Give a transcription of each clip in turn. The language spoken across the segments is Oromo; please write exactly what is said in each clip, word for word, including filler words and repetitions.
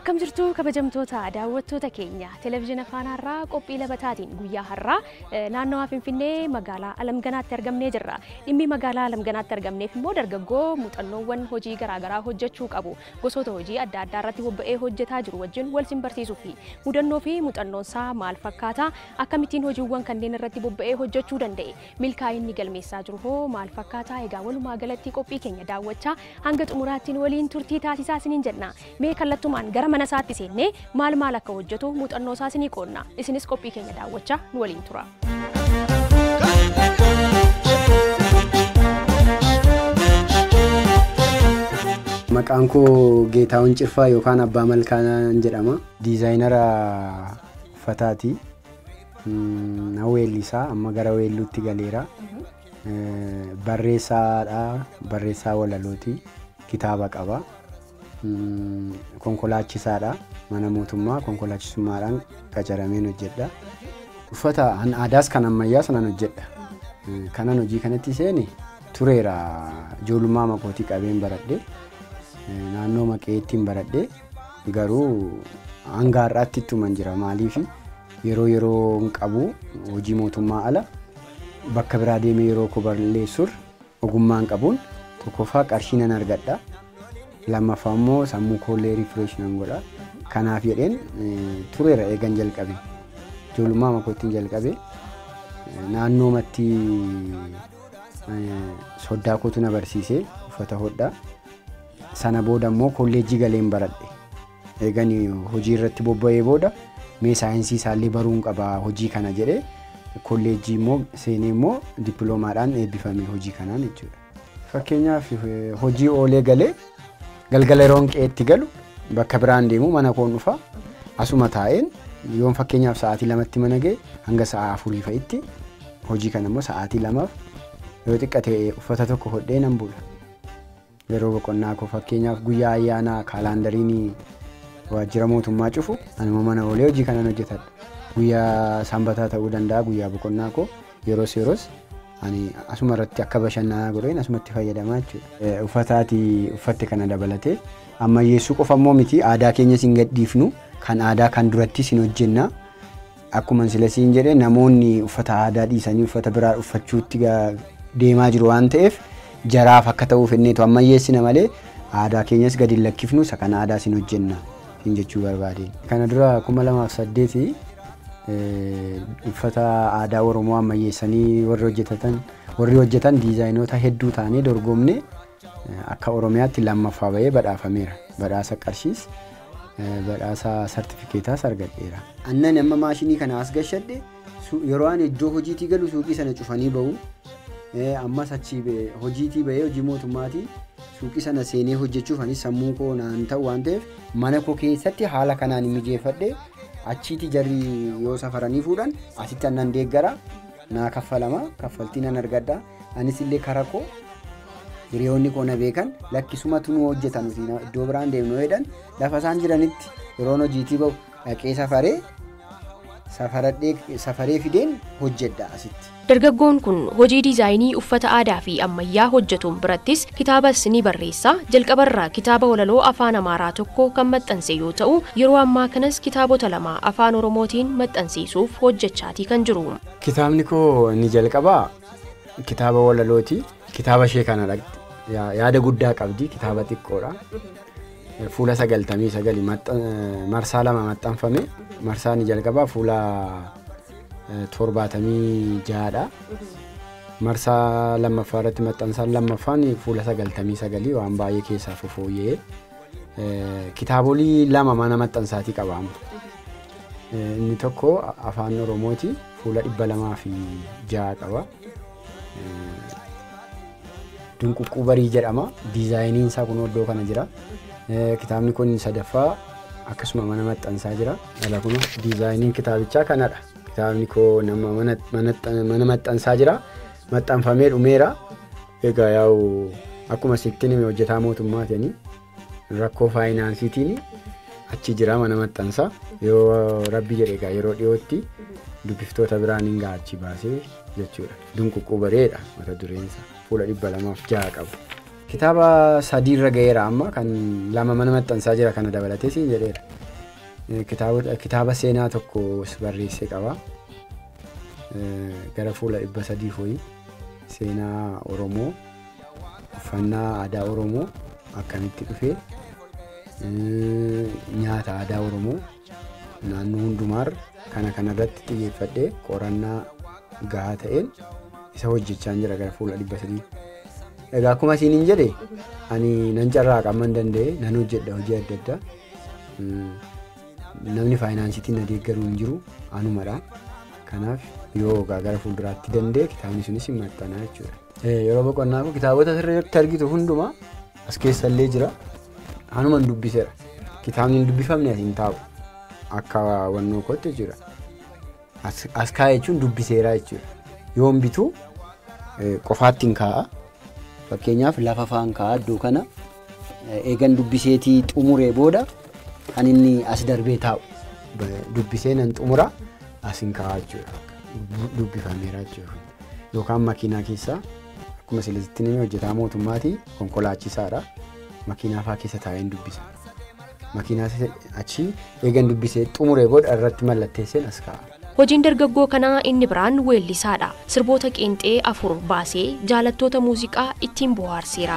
Akkam jirtu kabajamtoota daawwattoota keenya televizyina Fana irraa qophii labataatiin guyyaa har'aa naannoo Finfinnee magaalaa Alamganaatti argamnee jirra. Dhimmi magaalaa Alamganaatti argamneef immoo dargaggoo muuxannoowwan hojii garaagaraa hojjechuu qabu. Gosoota hojii adda addaa irratti bobba'ee hojjetaa jiru wajjin wal simbarsiisuu fi mudannoo fi muuxannoon isaa maal fakkaata? Akkamittiin hojiiwwan kanneen irratti bobba'ee hojjechuu danda'e? Milkaa'inni galmeessaa jiru hoo maal fakkaata? Egaa walumaa galatti qophii keenya daawwachaa hanga xumuraattiin waliin turtii taasisaa isiniin jenna. Mee kallattumaan gara mana isaatti seennee maal maal akka hojjetu muuxannoo isaa isinii qoonna. Isinis qophii keenya daawwachaa nu waliin tura. Maqaan koo Geetahuun Cirfaa yookaan abbaa malkaanaan jedhama. Dizaayinara uffataati. Na weellisaa amma gara weelluutti galeera. Barreessaadha. Barreessaa walalooti. Kitaaba qaba. Konkolaachisaadha. Mana mootummaa konkolaachisummaadhaan qacarameen hojjedha. Uffata aadaas kan ammayyaa sanaan hojjedha. Kanan hojii kanatti seene tureera. Ijoollummaa makootii qabeen baradhe. Naannoo maqeettiin baradhe garuu hanga har'aatti ittuman jira. Maaliif yeroo yeroo qabu hojii mootummaa ala bakka biraa deemee yeroo ko balleessur ogummaan qabuun tokkoffaa qarshii nan argadha. Lammaffaa immoo sammuu koollee refresh nan godha. Kanaaf jedheen tureera eegan jalqabe. Ijoollummaa makootiin jalqabe naannoomatti soddaa kootu na barsiisee uffata hodhaa. Sana booda immoo kolleejjii galeen baradhe. Eegani hojii irratti bobba'ee booda mee saayinsii isaallee baruun qaba hojii kana jedhee kolleejjii immoo seenee immoo dippiloomaadhaan eebbifame hojii kanaan jechuudha. Fakkeenyaaf hojii oolee galee galgala yeroon qeetti galu bakka biraan deemu mana koon dhufa asuma taa'een yoon fakkeenyaaf sa'aatii lamatti mana ga'e hanga sa'a afurii fa'itti hojii kana immoo sa'aatii lamaaf yoo xiqqate uffata tokko hodhee nan bula. Yeroo boqonnaa koo fakkeenyaaf guyyaa ayyaanaa kaalaandariin waajjira mootummaa cufu anuma mana oolee hojii kanan hojjetadha. Guyyaa sanbataa ta'uu danda'a guyyaa boqonnaa koo yeroos yeroos ani asuma irratti akka bashannanaa godheen asumatti fayyadamaa jechuudha. Uffataati uffatte kana dabalatee ammayyeessuu qofa immoo miti aadaa keenya sin gadhiifnu kan aadaa kan duratti sin hojjenna. Akkuma silasiin jedhee namoonni uffata aadaa dhiisanii uffata biraa uffachuutti deemaa jiru waan ta'eef jaraaf akka ta'uuf inneetu ammayyeessina malee aadaa keenyas gadi lakkifnu isa kan aadaa sin hojjenna hin jechuu barbaade. Kana dura kuma lamaaf saddeeti uffata aadaa Oromoo ammayyeessanii warri hojjetan warri hojjetan dizaayinoota hedduu taanee dorgomne akka Oromiyaatti lammaffaa bahee badhaafameera. Badhaasa qarshiis badhaasa sartifikeetaas argadheera. Annan amma maashinii kana as gashadhe yeroo ani iddoo hojiitii galu suuqii sana cufanii bahu. Ammas achi hojiitii bahee hojii mootummaatii suuqii sana seenee hojjechuuf anis sammuu koo naan ta'u waan ta'eef mana koo keessatti haala kanaan mijeeffadhe achiiti jarri yoo safaranii fuudhan asitti annan deeggara naa kaffalama kaffaltii nan argadha. Anis illee karaa koo hiriyoonni koo na beekan lakkisumatu nu hojjetan iddoo biraan deemnu jedhan lafa isaan jiranitti yeroon hojiitii bahu dhaqee safaree safaradhee safaree fideen hojjedha asitti. Dargaggoon kun hojii dizaayinii uffata aadaa fi ammayyaa hojjetuun birattis kitaabas ni barreessaa. Jalqabarraa kitaaba walaloo afaan Amaaraa tokko kan maxxanse yoo ta'u yeroo ammaa kanas kitaabota lama afaan Oromootiin maxxansiisuuf hojjechaatii kan jiru. Kitaabni koo ni jalqabaa kitaaba walalooti. Kitaaba ishee kana yaada guddaa qabdi. Kitaaba xiqqoodha. Fuula sagaltamii sagali marsaa lama maxxanfame. Marsaa ni jalqabaa fuula torbaatamii ja'adha. Marsaa lammaffaa irratti maxxansaan lammaffaan fuula sagaltamii sagalii waan baay'ee keessaa fofooyyee kitaabolii lama mana maxxansaatii qaba. Inni tokko afaan Oromooti fuula dhibba lamaa fi ja'a qaba. Dunquqquu barii jedhama. Dizaayiniin isaa kun iddoo kana jira. Kitaabni kun sadaffaa akkasuma mana maxxansaa jira. Ala kun dizaayiniin kitaabichaa kanadha. Kitaabni koo nama mana maxxansaa jira. Maxxanfamee dhumeera. Egaa yaa'u akkuma sitti nime hojjetaa mootummaatiin rakkoo faayinaansiitiin achi jira mana maxxansaa. Yoo rabbi jedhe egaa yeroo dhiyootti dubbiftoota biraan hin gaachi baasee jechuudha. Dunquqquu bareedha mata dureensa. Fuula dhibba lamaaf ja'a qabu. Kitaaba sadii irra ga'eera amma kan lama mana maxxansaa jira kana dabalatee siin jedheera. kitaaba kitaaba seenaa tokko barreessee qaba. Gara fuula dhibba sadii foyi seenaa Oromoo uffannaa aadaa Oromoo akkamitti dhufee nyaata aadaa Oromoo naannoo hundumaarra kana kanarratti xiyyeeffadhee qorannaa gahaa ta'een isa hojjechaa jira gara fuula dhibba sadii. Egaa akkuma isiniin jedhe ani nan carraaqa amman danda'e nan hojjedha hojii adda addaa. Namni faayinaansiitiin na deeggaruu hin jiru anumadha. Kanaaf yoo gara fuulduraatti danda'e kitaabni sunis hin maxxanaa jechuudha. Yeroo boqonnaa koo kitaabota sirriitti argitu hundumaa as keessa illee jira. Anuman dubbiseera. Kitaabni hin dubbifamne hin taa'u. Akka wannoo kootti jechuudha. As kaa'e jechuun dubbiseera jechuudha. Yoon bitu qofaatti hin kaa'a. Fakkeenyaaf lafa faan kaa'a iddoo kana eegan dubbiseetii xumuree booda kan inni as darbee taa'u. Dubbisee nan xumura as hin kaa'a jechuudha. Dubbifameera jechuudha. Yookaan makiinaa keessaa akkuma silasitti nimi hojjetaa mootummaatii konkolaachisaadha. Makiinaa fa'aa keessa taa'een dubbisa. Makiinaa achi eegan dubbisee xumuree booda irratti mallatteesseen as kaa'a. Hojiin dargaggoo kanaa inni biraan weellisaadha. Sirboota qeenxee afur baasee jaalattoota muuziqaa ittiin bohaarseera.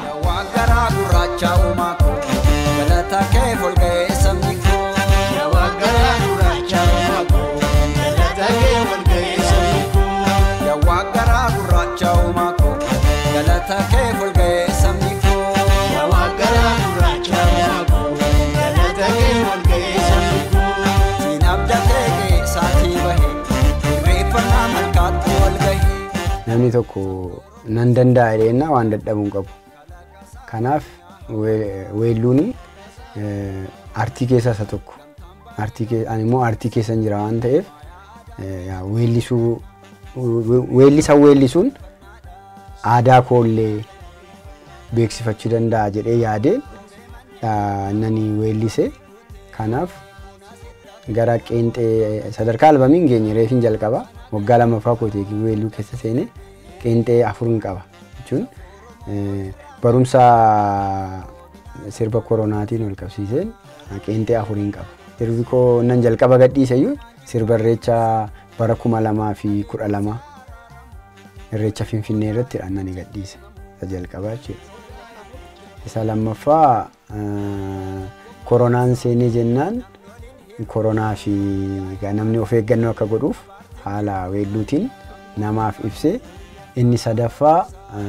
Namni tokko nan danda'a jedheenna waan dadhabuu hin qabu. Kanaaf weelluun artii keessaa isa tokko. Ani immoo artii keessa jira waan ta'eef weellisuu weellisa weellisuun aadaa koollee beeksifachuu danda'a jedhee yaadeen nani weellise. Kanaaf gara qeenxee sadarkaa albamiin geenye reefin jalqaba. Waggaa lamaffaa kootee weelluu keessa seenee qeenxee afurin qaba jechuun barumsa sirba koronaatiin wal qabsiiseen qeenxee afurin qaba. Sirbi koo nan jalqaba gadhiisayyuu sirba irreechaa bara kuma lamaa fi kudha lama irreecha Finfinnee irratti annani gadhiise isa jalqabaa jechuudha. Isa lammaffaa koronaan seenee jennaan koronaa fi namni of eeggannoo akka godhuuf haala weelluutiin namaaf ibse. Inni sadaffaa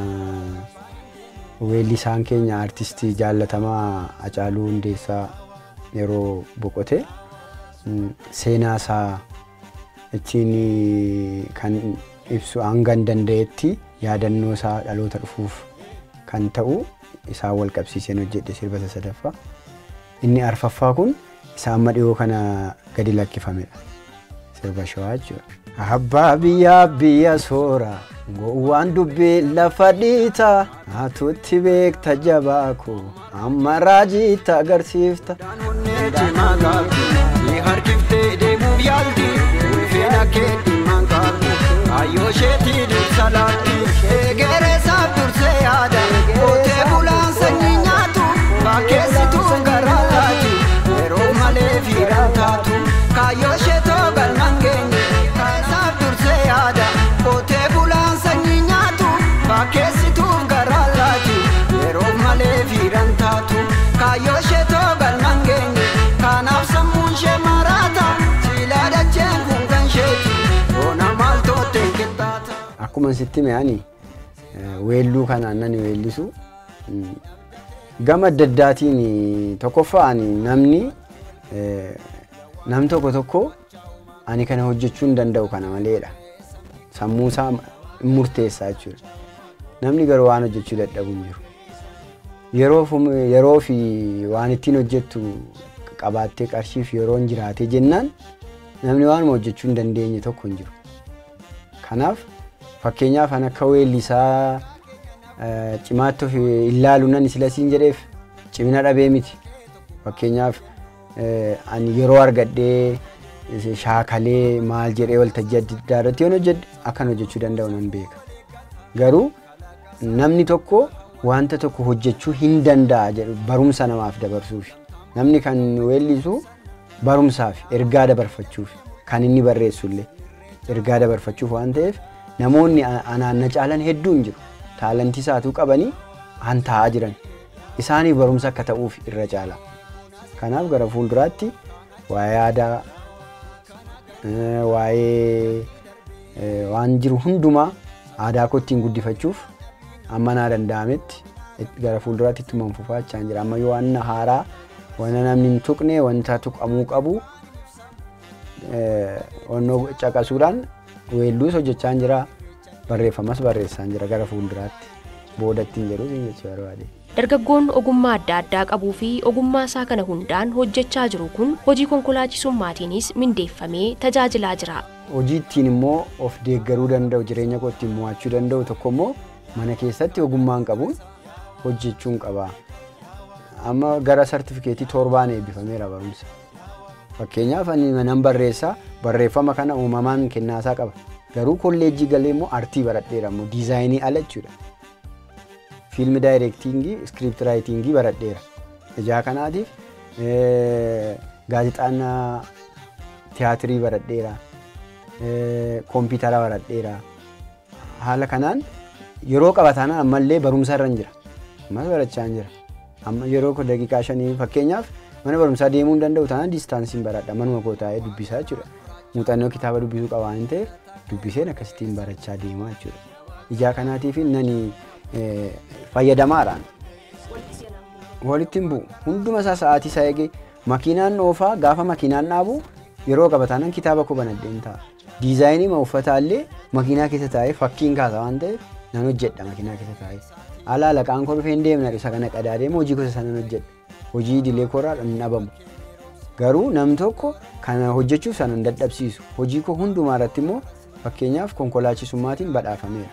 weellisaan keenya artistii jaallatamaa Hacaaluu Hundeessaa yeroo boqote seenaa isaa ittiin kan ibsu hanga danda'etti yaadannoo isaa dhaloota dhufuuf kan ta'u isaan wal qabsiiseen hojjedhe sirba sadaffaa. Inni arfaffaa kun isa amma dhiyoo kana gadi lakkifamedha. Sirba shawaa jechuudha. Abbaa biyyaa biyya soora gowwaan dubbii lafa dhiita haatuutti beekta jabaa koo amma raajiitti agarsiifta. Harkiftee deemuuf yaalti ulfina keetti manqaartu ayyoo sheetii dursa laatti egereessaaf dursee yaada qootee bulaan sanyii nyaatu bakkeessituuf garaa laati yeroo malee fiiraan taatu kaayyoo sheetoo galman geenye kaasaaf dursee yaada qootee bulaan sanyii nyaatu bakkeessituuf garaa laati yeroo malee fiiraan taatu kaayyoo sheetoo galman geenye kanaaf sammuun shee maraata siilaa dacheen kun kan sheeti oona maaltootte qixxaata. Akkuma sitti me'anii weelluu kanaan nani weellisu gama adda addaatiin tokkoffaan namni nam tokko tokko ani kana hojjechuu hin danda'u kana maleedha. Sammuu isaa murteessaa jechuudha. Namni garuu waan hojjechuu dadhabu hin jiru. Yeroo fi waan ittiin hojjettu qabaattee qarshiif yeroo hin jiraate jennaan namni waan hojjechuu hin dandeenye tokko hin jiru. Kanaaf fakkeenyaaf an akka weellisaa cimaatti of ilaalu nan silasiin jedheef cimina dhabee miti. Fakkeenyaaf ani yeroo argadhee shaakalee maal jedhee waltajjii adda addaa irratti yoon hojjedhe akkan hojjechuu danda'u nan beeka. Garuu namni tokko wanta tokko hojjechuu hin danda'a jedhu barumsa namaaf dabarsuuf. Namni kan weellisu barumsaaf ergaa dabarfachuuf kan inni barreessullee ergaa dabarfachuuf waan ta'eef namoonni anaan na caalan hedduun jiru. Taalantii isaatuu qabanii han taa'aa jiran. Isaaniif barumsa akka ta'uuf irra caala. Kanaaf gara fuulduraatti waa'ee aadaa waa'ee waan jiru hundumaa aadaa koo ittiin guddifachuuf amma naa danda'ametti gara fuulduraatti ittuma fufaachaa jira. Amma yoo waan haaraa waan namni hin tuqne wanta tuqamuu qabu onnoo caqasuudhaan weelluus hojjechaa jira. Barreeffamas barreessaa jira gara fuulduraatti boodatti hin jiru jechuu barbaade. Dargaggoon ogummaa adda addaa qabuu fi ogummaa isaa kana hundaan hojjechaa jiru kun hojii konkolaachisummaatiinis mindeeffamee tajaajilaa jira. Hojii ittiin immoo of deeggaruu danda'u jireenya koo ittiin mo'achuu danda'u tokko immoo mana keessatti ogummaan qabuun hojjechuun qaba. Amma gara sartifikeetii torbaan eebbifameera barumsa. Fakkeenyaaf ani nan barreessaa barreeffama kana uumamaan kennaasaa qaba. Garuu kolleejjii galee immoo artii baradheera immoo dizaayinii ala jechuudha. Fiilmi daayirektiingii, iskiript raayitingii baradheera. Ijaa kanaatiif gaazexaan tiyaatirii baradheera. Kompiitara baradheera. Haala kanaan yeroo qabataanaan ammallee barumsa irra jira. Ammas barachaa jira. Amma yeroo daqiiqaa shanii fakkeenyaaf mana barumsaa deemuu hin danda'u taanaan diistaansiin baradha. Manuma koo taa'ee dubbisaa jechuudha. Muuxannoo kitaaba dubbisuu qaba waan ta'eef dubbiseen akkasittiin barachaa deemaa jechuudha. Ijaa kanaatiif nani fayyadamaadhaan walitti hin bu'u. Hunduma isaa sa'aatii isaa eegee makiinaan oofaa gaafa makiinaan dhaabu yeroo qabataanaan kitaaba koo banadheen ta'a. Diizaayinii ma uffataallee makiinaa keessa taa'ee fakkiin kaasa waan ta'eef nan hojjedha makiinaa keessa taa'ee. Alaa laqaan koo dhufee hin deemna isa kana qadaadeema hojii gosa sana hojjedha. Hojii idilee koorraa hin dhabamu. Garuu nam tokko kana hojjechuuf sana hin dadhabsiisu. Hojii koo hundumaa irratti immoo fakkeenyaaf konkolaachisummaatiin badhaafameera.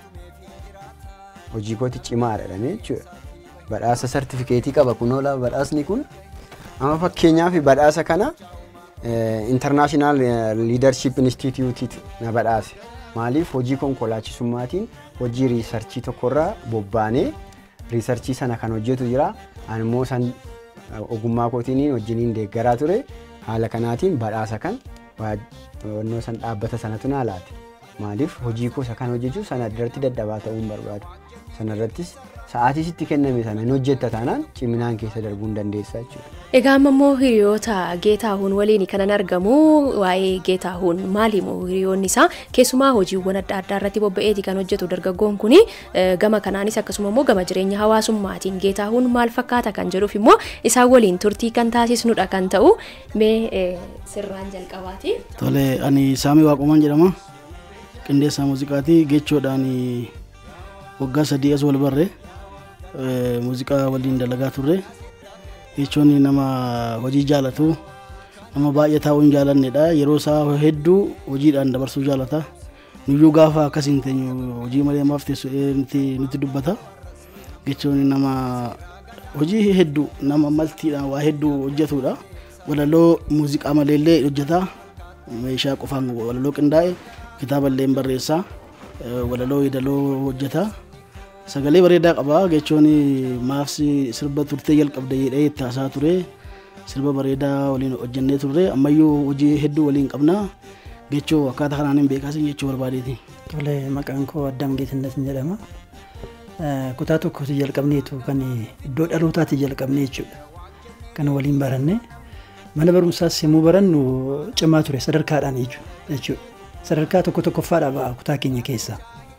Hojii kooti cimaadha jedhamee jechuudha. Badhaasa sartifikeetii qaba kunoola badhaasni kun amma fakkeenyaaf badhaasa kana International Leadership Institute na badhaase. Maaliif hojii konkolaachisummaatiin hojii riisarchii tokkorraa bobbaanee riisarchii sana kan hojjetu jira. Ani immoo san ogummaa kootiin wajjiniin deeggaraa ture. Haala kanaatiin badhaasa kan wannoo san dhaabbata sanatu naa laate. Maaliif hojii koo isa kan hojjechuuf sana irratti dadhabaa ta'uu hin barbaadu. Sana irrattis sa'aatii sitti kenname sana hin hojjetta taanaan ciminaan keessa darbuu hin dandeessa jechuudha. Egaa ammoo hiriyoota Geetahuun waliin kanan argamu waa'ee Geetahuun maaliimoo hiriyoonni isaa keessumaa hojiiwwan adda addaa irratti bobba'eeti kan hojjetu dargaggoon kuni gama kanaanis akkasuma immoo gama jireenya hawaasummaatiin Geetahuun maal fakkaata kan jedhuuf immoo isaan waliin turtii kan taasisnudha kan ta'u mee sirraan jalqabaati. Tole ani Saamii Waaqumaan jedhama. Qindeessaa muuziqaatii jechuudhaan waggaa sadii as wal barre muuziqaa waliin dalagaa turre. Jechuun nama hojii jaalatu nama baay'ee taa'uu hin jaalannedha. Yeroo isaa hedduu hojiidhaan dabarsuu jaalata. Nuyyuu gaafa akkasiin teenyu hojii malee maaf teessu nuti dubbata. Jechuun nama hojii hedduu nama maltiidhaan waa hedduu hojjetudha. Walaloo muuziqaa maleellee hojjeta. Meeshaa qofaan walaloo qindaa'e kitaaba illee barreessaa. Walaloo hidaloo hojjeta. Sagalee bareedaa qaba jechuun maafsi sirba turtee jalqabde jedhee itti haasaa ture. Sirba bareedaa waliin hojjennee turre ammayyuu hojii hedduu waliin qabna jechuu akkaataa kanaan hin beekaasin jechuu barbaadeeti. Tole maqaan koo Addaam Geetannat jedhama. Kutaa tokkotti jalqabneetu kan iddoo dhalootaatti jalqabnee jechuudha. Kan waliin baranne mana barumsaas yommuu barannu cimaa ture sadarkaadhaan jechuudha. Sadarkaa tokko tokkoffaadha ba'a kutaa keenya keessa.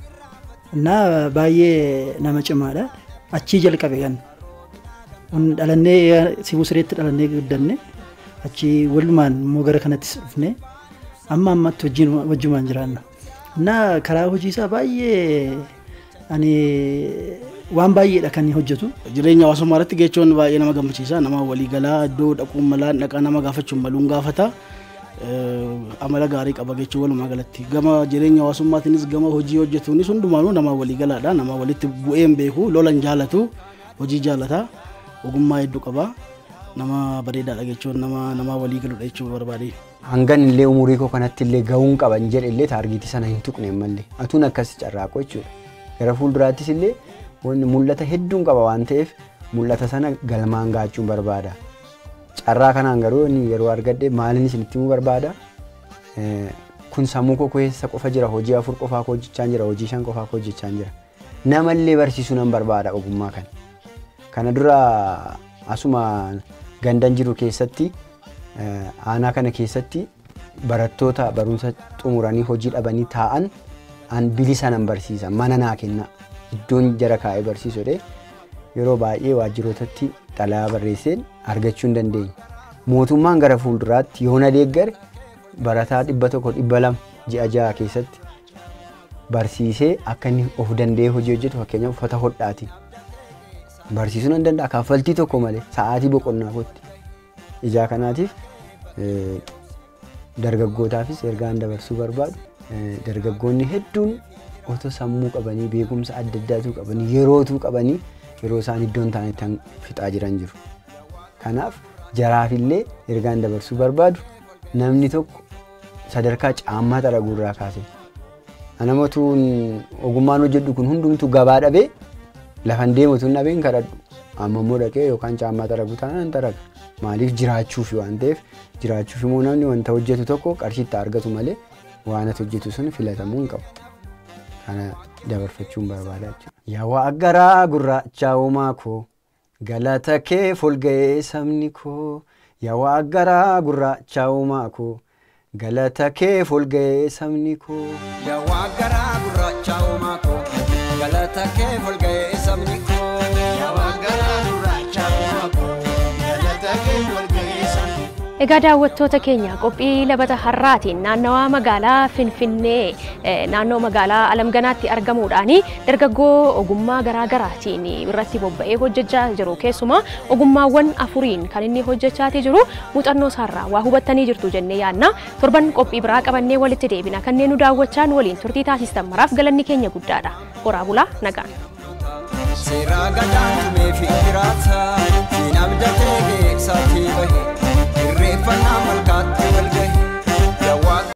Na baay'ee nama cimaadha. Achii jalqabe kan dhalannee sibuu sireetti dhalannee guddanne achii walumaan immoo gara kanattis dhufne amma ammatti wajjin wajjumaan jiraanna. Na karaa hojii isaa baay'ee ani waan baay'eedha kan hojjetu. Jireenya hawaasummaa irratti jechuun baay'ee nama gammachiisa. Nama waliigalaa iddoo dhaquun malaan dhaqaa nama gaafachuun maluun gaafata. Amala gaarii qaba jechuun walumaa galatti gama jireenya hawaasummaatiinis gama hojii hojjetuunis hundumaanuu nama waliigalaadha. Nama walitti bu'een beeku lolan jaalatu hojii jaalata ogummaa hedduu qaba. Nama bareedaadha jechuun nama nama waliigaludha jechuun barbaade. Hangan illee umurii koo kanatti illee ga'uun qaban jedhe illee taargeetii sana hin tuqne malee atuun akkas carraaqoo jechuudha. Gara fuulduraattis illee wanni mul'ata hedduun qaba waan ta'eef mul'ata sana galmaan gaachuun barbaada. carraa kanaan garuu inni yeroo argadhe maaliin isinitti himuu barbaada. Kun sammuu koo keessa qofa jira, hojii afur qofaa koo hojjechaa jira, hojii shan qofaa koo hojjechaa jira. Namallee barsiisuu nan barbaada ogummaa kana. Kana dura asuma gandan jiru keessatti aanaa kana keessatti barattoota barumsa xumuranii hojii dhabanii taa'an an bilisa nan barsiisa, mana naa kenna, iddoon jara kaa'ee barsiisudha. Yeroo baay'ee waajjirootatti xalayaa barreesseen argachuu hin dandeenye. Mootummaan gara fuulduraatti yoo na deeggare barataa dhibba tokko dhibba lama ji'a ja'a keessatti barsiisee akka inni of danda'ee hojii hojjetu fakkeenyaaf uffata hodhaati. Barsiisuu nan danda'a kaffaltii tokko malee sa'aatii boqonnaa kootti. Ijaa kanaatiif dargaggootaafis ergaan dabarsuu barbaadu. Dargaggoonni hedduun otoo sammuu qabanii beekumsa adda addaatu qabanii yerootuu qabanii yeroo isaan iddoon ta'anitti fixaa jiran jiru. Kanaaf jaraafillee ergaan dabarsuu barbaadu namni tokko sadarkaa caammaa xaraguu irraa kaasee namatuun ogummaan hojjedhu kun hundumtuu gabaa dhabee lafan deematuun dhabeen kadhadhu amma immoo dhaqee yookaan caammaa xaraguu taanaan xaraga. Maaliif jiraachuuf waan ta'eef jiraachuuf immoo namni wanta hojjetu tokko qarshiitti argatu malee waan ati hojjetu sun filatamuu hin qabu. Kana dabarfachuun barbaada jechuudha. Yaa waaggaraa gurraacha uumaa koo galata kee folga'ee sabni koo. Yaa waaggaraa gurraacha uumaa koo galata kee folga'ee sabni koo. Yaa waaggaraa gurraacha uumaa koo galata kee folga'ee sabni koo. Yaa waaggaraa gurraacha uumaa koo galata kee folga'ee sabni koo. Egaa daawwattoota keenya qophii labata har'aatiin naannawaa magaalaa Finfinnee naannoo magaalaa Alamganaatti argamuudhaan dargaggoo ogummaa garaa garaatiin irratti bobba'ee hojjechaa jiru. Keessumaa ogummaawwan afuriin kan inni hojjechaa jiru muuxannoo isaarraa waa hubattanii jirtu jennee yaadna. Torban qophii biraa qabannee walitti deebina. Kanneen nu daawwachaa waliin turtii taasistan maraaf galanni keenya guddaadha. Horaa bulaa nagaan.